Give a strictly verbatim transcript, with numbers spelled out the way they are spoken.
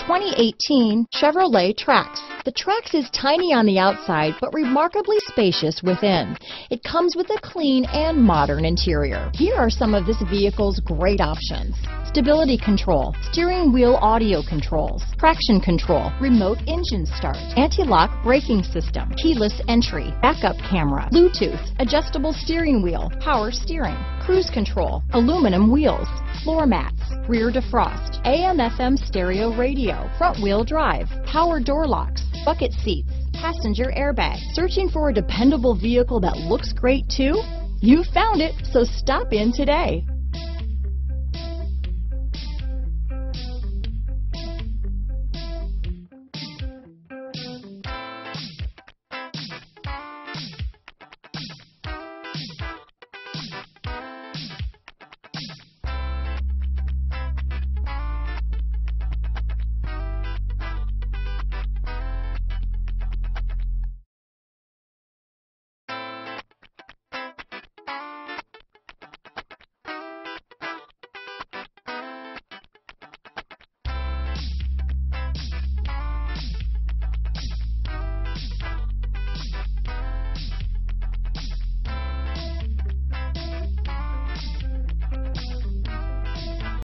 twenty eighteen Chevrolet Trax. The Trax is tiny on the outside, but remarkably spacious within. It comes with a clean and modern interior. Here are some of this vehicle's great options: stability control, steering wheel audio controls, traction control, remote engine start, anti-lock braking system, keyless entry, backup camera, Bluetooth, adjustable steering wheel, power steering, cruise control, aluminum wheels, floor mats, rear defrost, A M F M stereo radio, front wheel drive, power door locks, bucket seats, passenger airbag. Searching for a dependable vehicle that looks great too? You found it, so stop in today.